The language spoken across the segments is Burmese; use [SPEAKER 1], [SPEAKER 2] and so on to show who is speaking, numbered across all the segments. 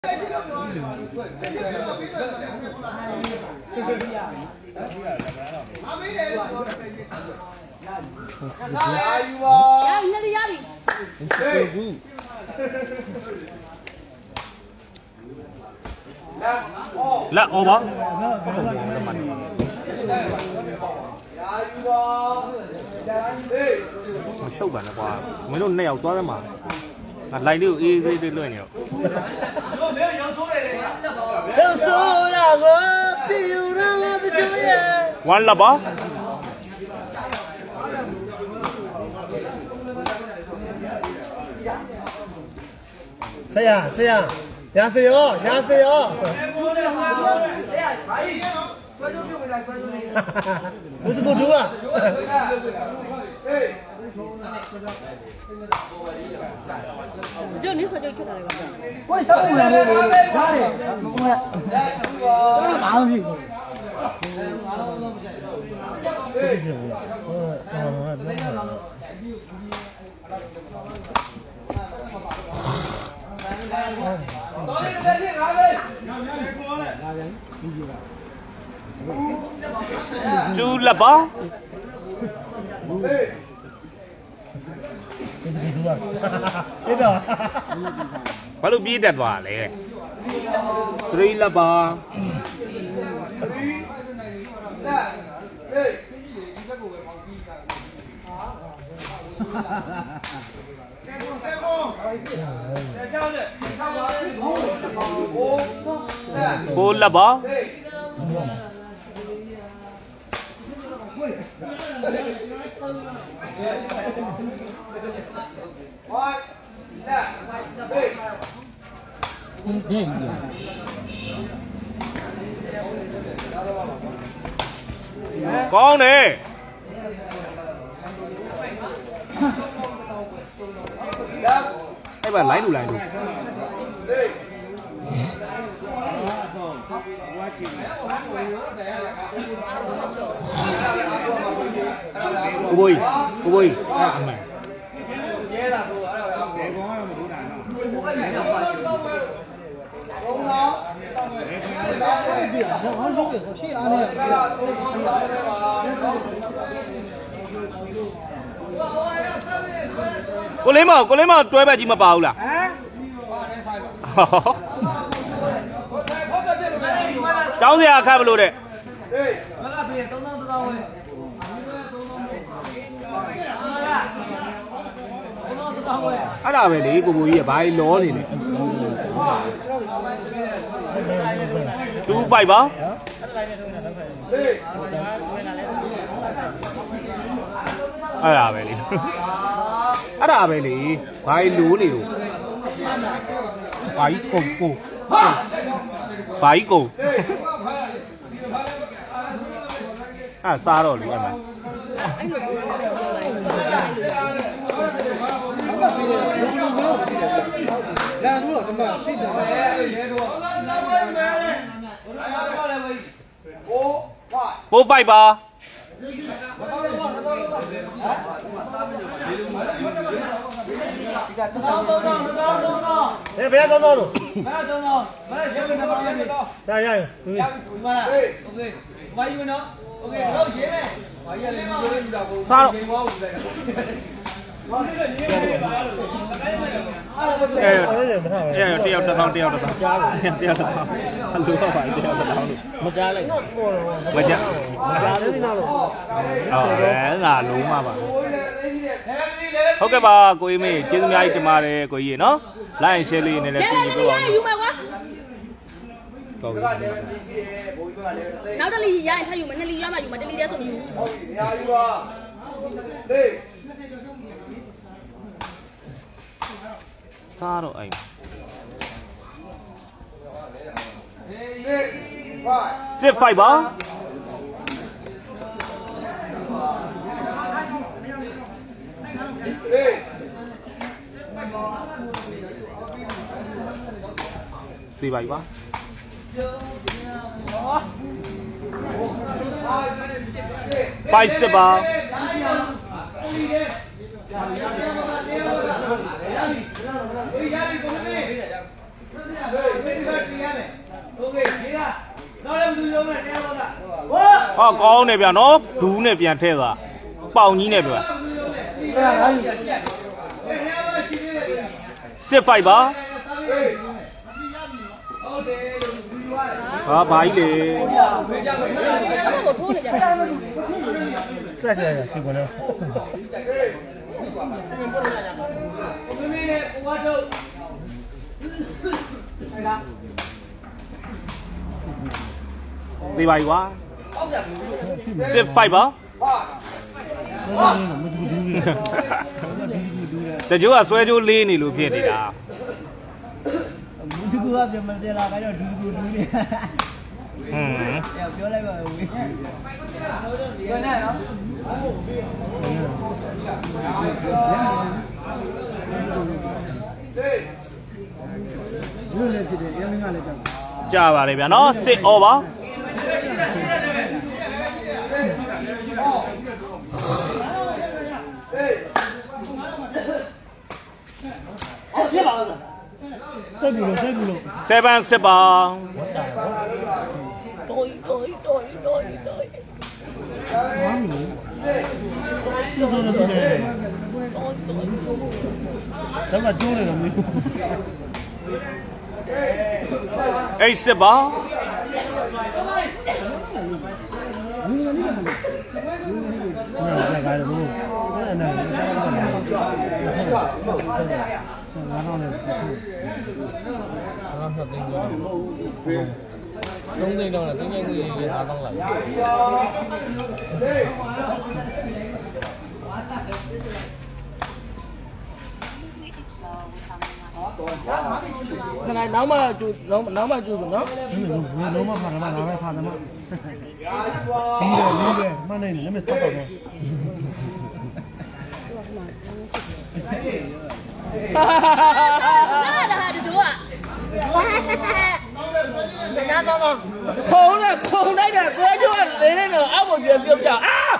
[SPEAKER 1] Là ô bó sâu bản là quá mấy đồ nèo to lắm mà lấy được y lười nhiều one là bó
[SPEAKER 2] 세야 야세요 무슨 거 누가
[SPEAKER 3] 저 니서 저 쳐다래 봐.
[SPEAKER 2] 거기 싸우고 그래 잘해 마음이
[SPEAKER 1] chú là bóဘာလို့ပြေးတက်သွားလဲ3လပါ4လပါကောင်းတယ်အဲ့ဘာလိုင်းလူကိုဘိုးအဲ့အမှန်ရဲလာကိုအဲ့ဒါဘယ်ကောင်းမှမလို့တာနော်ဘိုးကလည်းပါဘူးသုံးတော့ကိုလေးမတွဲပဲကြီးမပါဘူးလားဟမ်ကျောင်းစရာအခက်ဘလို့တဲ့ဟေးမကပြေ3000ဝယ်အဲ့ဒါပဲလေကိုကိုကြီးကဘာကြီးလောနေလဲ25ပါအဲ့ဒါပဲလေဘာကြီးလိုးနေလို့ဘာကြီးကုန်အဲ့စားတော့လေအဲ့မှာ
[SPEAKER 2] လာတို့တော့ရှိတယ်
[SPEAKER 1] 4 5ပါ
[SPEAKER 2] ဘယ်တော့တော့ရရ
[SPEAKER 1] စားတော့တယောက်တစ်ထောင်အလိုပါပါတယောက်တစ်ထောင်လို့
[SPEAKER 2] မကြားလိုက်
[SPEAKER 1] မကြား
[SPEAKER 2] သေးဘူးနော်လို့
[SPEAKER 1] ငါလုံးမှာပါဟုတ်ကဲ့ပါကိုကြီးမေကျေးဇူးအများကြီးတင်ပါတယ်ကိုကြီးရေနော် like share လေးနဲ့လည်းပြီးပြီးတော့
[SPEAKER 3] ယူမယ်ကွာ
[SPEAKER 1] ဟုတ်ပြီ
[SPEAKER 3] နောက်တစ်လီရရင်ထပ်ယူမယ်နှစ်လီရမှယူမယ်တစ်လီတည်းဆိုမယူ
[SPEAKER 2] ဟုတ်ပြီအများကြီးပါဟေး
[SPEAKER 1] စားတော့အဲ့စစ်5ပါစီပါပါ5စစ်ပါ
[SPEAKER 2] Hey!
[SPEAKER 1] 哦，高那边喏，土那边太子，包你那边。15吧。啊，买嘞。
[SPEAKER 3] 我拖你家。
[SPEAKER 2] 再见呀，辛苦了。
[SPEAKER 1] đi bay quá xếp phai bóแต่chú à xoay chú lên thì lùi phiền thì đã chào bà đây bé nó xếp ô bó xe ban xe bò
[SPEAKER 3] tôi
[SPEAKER 1] ấy xe bò
[SPEAKER 4] không tin đâu là tự nhiên người ta con lại cái này nấu mà chú nấu của nó
[SPEAKER 2] nấu mà phạt nó mà phạt nó mà đi về mà này nó mới sắp vào
[SPEAKER 3] đó là chú ạ.
[SPEAKER 4] Khôn đấy nè, cứ chú ăn đến đây nữa, áo một chuyện việc chào á.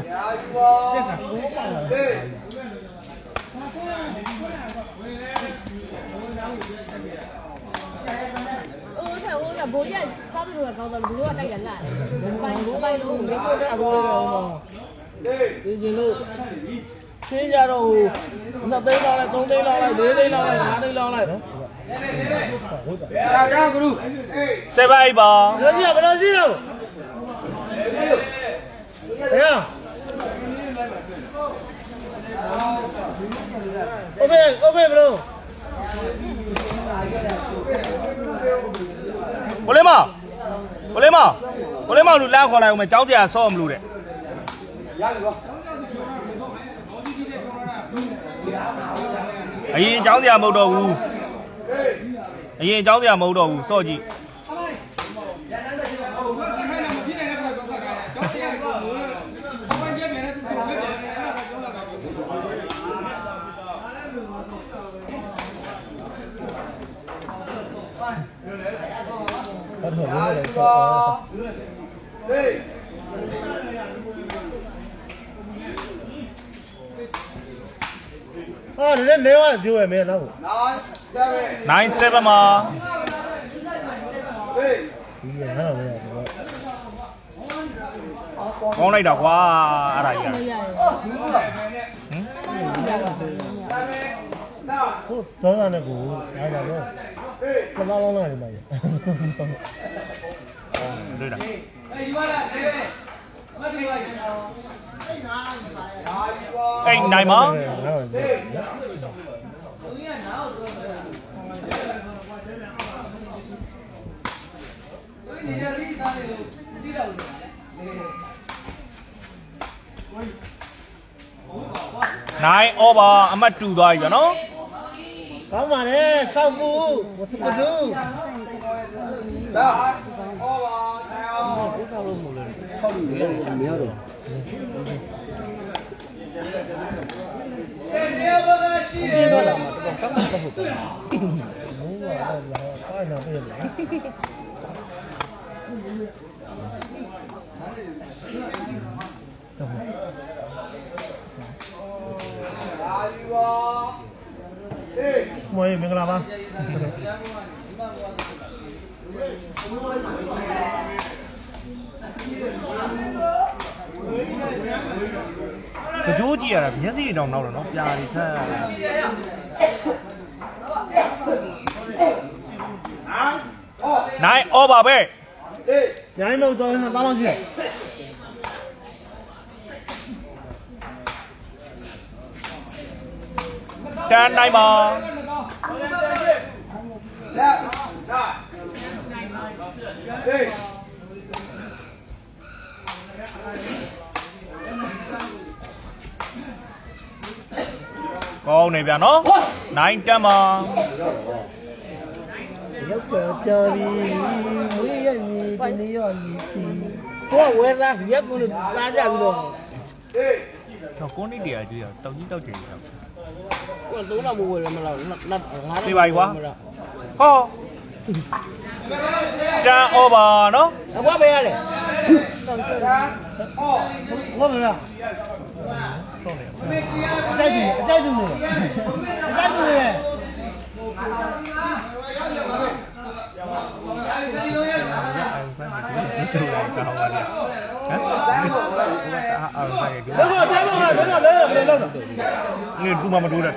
[SPEAKER 3] Thầy ơi là bố vậy, sao bây giờ còn bố ở đây lại? Bay luôn.
[SPEAKER 4] Đi luôn. Xin ra đâu, nó đây lo lại, tung đây lo lại, đây lo lại, đây lo lại.
[SPEAKER 1] xe bay bò
[SPEAKER 2] Nó gì à, nó gì đâu thấy không ok bro
[SPEAKER 1] có lấy mà lụt lao khỏi này mà cháu thì so mà lụt đấy ấy cháu thì màu đầu ấy cháu thì màu đầu so gì
[SPEAKER 2] đến nếu mà chưa về miền đâu
[SPEAKER 1] 9-7 mà con này đọc quá à đây à
[SPEAKER 2] tối nay này cũng ai làm đâu nó bao lâu này mày
[SPEAKER 1] đây này anh này mà này over ama two rồi vậy nó
[SPEAKER 2] không mà đấy không bu một thứ thứ Mời mình làm á.
[SPEAKER 1] ကြိုးကြည့်ရတာမျက်စိတောင်နောက်တော့နော်ပြာတွေထက်နိုင်ဩပါပဲ
[SPEAKER 2] ရိုင်းလို့တော့သားလောက်ရှိ
[SPEAKER 1] တန်းနိုင်ပါကောင်းနေဗျာနော်နိုင်တက်မှာ
[SPEAKER 2] ရောက်ကြပြီဝေးရညီဒီနေ့ရောညီ
[SPEAKER 4] ကိုဝဲသားရက်ကိုသားကြပြီးတော့
[SPEAKER 1] တော့ကိုနေတရားကြီးတောက်ကြီးတောက်ချင်တယ်
[SPEAKER 4] ကိုသုံးတော့မဝဲရမလားငါ
[SPEAKER 1] ပြေးပါကွာဟောတန်ဩဘာနော်
[SPEAKER 4] အကွာပဲရတယ်
[SPEAKER 2] ဟုတ်ပါလားအတိုက်တူနေ
[SPEAKER 1] 你猪妈妈猪的。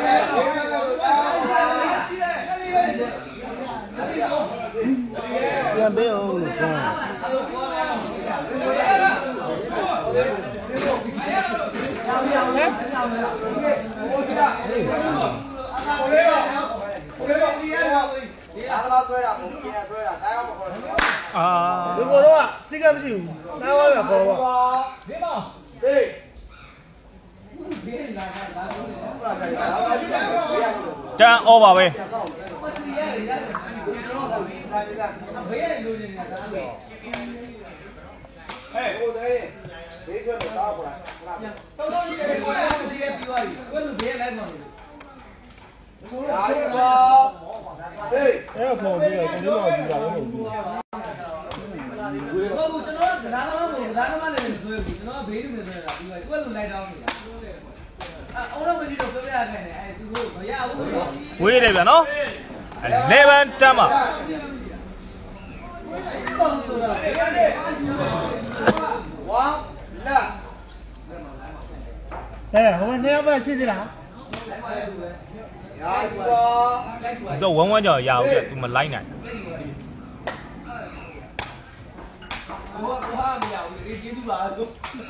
[SPEAKER 4] ပြန်ပေးအောင်လို့ပြော
[SPEAKER 2] ဒီကိုတော့စိတ်ကမရှိဘူးနားဝါရပေါ်ပါဒီပါဟေး
[SPEAKER 1] တန်ဩပါပဲ
[SPEAKER 5] ဟဲ့ဟိုတဲ့ဘေးထွက်တော့တောက်ပါလားတော်တော်ကြီးလည်းကိုယ်ကတည်းကပြီးသွားပြီကိုယ်လူဘေးလိုက်ပါမယ်ဒါရပါဟေး
[SPEAKER 2] အဲ့ပေါ်ပြီးတော့ဒီလိုကြည့်တာလည်းမဟုတ်ဘူး
[SPEAKER 5] ဟုတ်ကျွန်တော်ကလာတော့မဟုတ်လာတော့မလည်းဆွဲဘူးကျွန်တော်ဘေးလူနဲ့ဆွဲတာပြီးသွားကိုယ်လူလိုက်တော့နေတာအော်တော့မကြည့်တော့ပြောပြရတယ်အဲသူတို့မရဘူး
[SPEAKER 1] ဝေးတယ်ဗျာနော်11တန်းမှာ
[SPEAKER 5] ဝါလာ
[SPEAKER 2] ဟိုနှစ်ယောက်ပဲရှိသေးလား
[SPEAKER 5] ရာယူပါ
[SPEAKER 1] တော့ဝမ်းဝမ်းကြောင်ရအောင်ပြသူမလိုက်နိုင်
[SPEAKER 5] ဘောဘာမရဘူးဒီကျေးဇူးပါလို့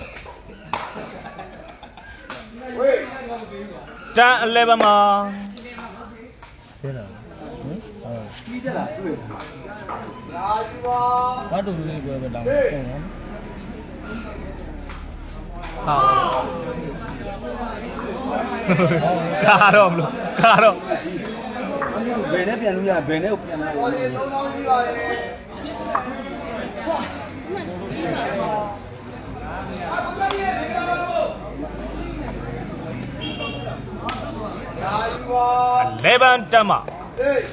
[SPEAKER 5] ဝေး
[SPEAKER 1] တန်11မှာ
[SPEAKER 2] thế nào
[SPEAKER 5] đi thế làတွေ့ရာယူပါ
[SPEAKER 2] ဘာတူတူလေးပြောပဲတောင်းတယ်နော်
[SPEAKER 1] ဟာကာတော့မလို့ကာတော့
[SPEAKER 2] ဘယ်နဲ့ပြန်လို့ရဘယ်နဲ့ပြန်လာ
[SPEAKER 5] ပေါ်ရင်3000ကြီးပါတယ်ရာယူပါ
[SPEAKER 1] 11တန်းမှာ
[SPEAKER 5] ဟေး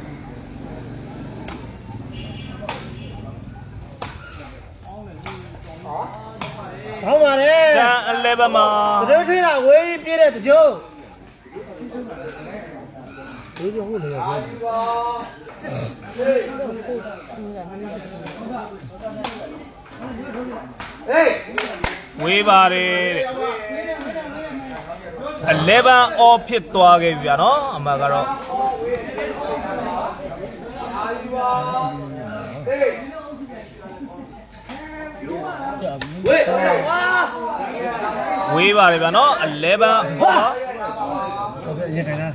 [SPEAKER 2] ကောင်းပါလေ
[SPEAKER 1] တန်11မှာ
[SPEAKER 2] တကြိုးထွေးတာဝေးပြည့်တဲ့တကြိုးဒီလိုဟုတ်လေ
[SPEAKER 5] ရာယူပါဟေးဟေး
[SPEAKER 1] ဝေးပါတယ်11 off ဖြစ်သွားခဲ့ပြီဗျာနော်အမှကတော့ဝေးပါတယ်ဗျာနော်11ဟော
[SPEAKER 2] ဟုတ်ကဲ့ရင်ထိုင်လား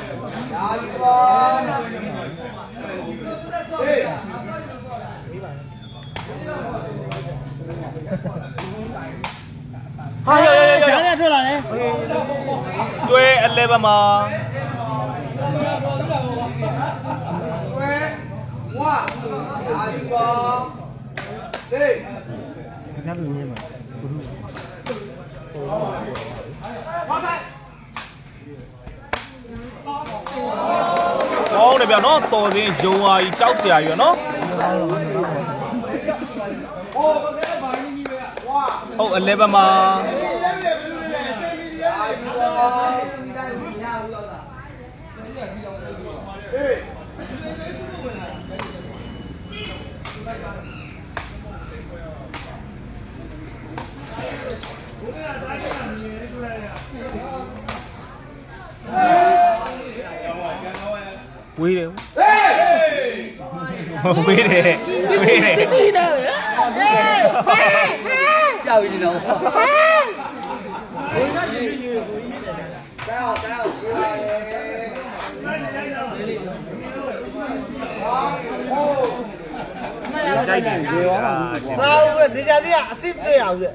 [SPEAKER 1] ဟာရ
[SPEAKER 2] ကြားနဲ့ထွက်လာတယ်
[SPEAKER 1] တွဲ11မှာ
[SPEAKER 5] ဝဲဝါရာယူပါဟေး
[SPEAKER 2] ငါတို့မြင်မှာဘုရု
[SPEAKER 1] ကောင်းတယ်ဗျာနော်တော်စင်းယုံအားကြီးကြောက်စရာကြီးဗျာနော်ဟုတ်11မှာဝေးတယ်ဝေးတယ်ဝေးတယ်
[SPEAKER 4] တီးတယ်
[SPEAKER 3] ကြောက်နေတော့
[SPEAKER 1] ကြိုက်တယ်ရေရောမှာ
[SPEAKER 2] စားဦးပဲဒီကြသေးကအစ်စ်တွေ့ရအောင်လေ
[SPEAKER 4] ငါ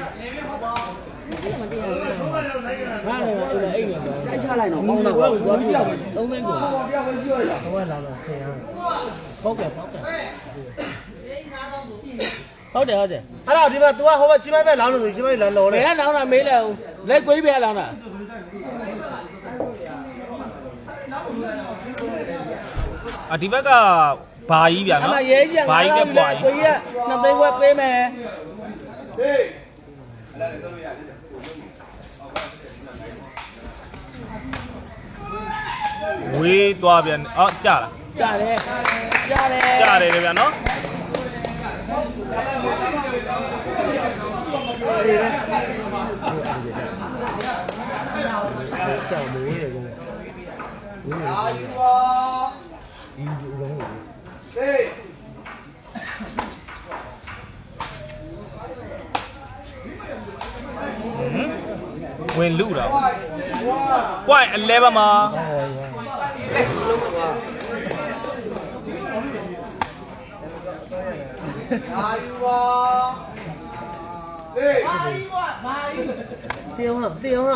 [SPEAKER 4] လည်းအိမ်နေတော့တိုက်ချလိုက်တော့ပေါင်းတော့ဘာလို့3သိန်းကိုပြောင်းကြည့်ရအောင်ဘာလာတော့ဆင်ရဟုတ်ကဲ့ဟုတ်တယ်
[SPEAKER 2] အဲ့တော့ဒီမှာ तू ကဟိုဘက်ချင်းမိုက်ပဲလောင်းလို့ဆိုချင်းမိုက်လောင်းလို့
[SPEAKER 4] ဘယ်ကလောင်းတာမေးလိုက်ဦးလက်ကွေးပဲလောင်းတာ
[SPEAKER 1] ဒီဘက်ကဘာကြီးဗျာနော်
[SPEAKER 4] ရဲကြီးဘာကြီးနဲ့ပွားကြီးကိုကြီးက2သိန်းခွဲပေးမယ်
[SPEAKER 1] ဝေးသွားပြန်ကြာလား
[SPEAKER 4] ကြားတယ်
[SPEAKER 1] လေဗျာနော်
[SPEAKER 2] ကြောက်မိုးရေကုန်
[SPEAKER 5] အာယူပါ
[SPEAKER 2] ဒီလိုလုံး
[SPEAKER 5] ဟေး
[SPEAKER 1] ဝင်လူတာကွိုင်း11မှာ
[SPEAKER 5] အာယူပါဟေး
[SPEAKER 2] တေးအောင်တေးအောင်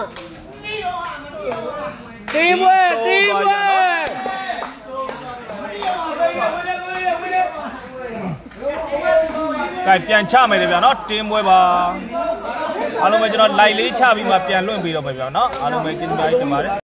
[SPEAKER 4] တီးပွဲ
[SPEAKER 1] ကဲပြန်ချမယ်လေဗျာနော်တင်းပွဲပါအားလုံးပဲကျွန်တော် live လေးချပြီးမှပြန်လွှင့်ပြီးတော့မယ်ဗျာနော်အားလုံးပဲကျေးဇူးတင်ပါတယ်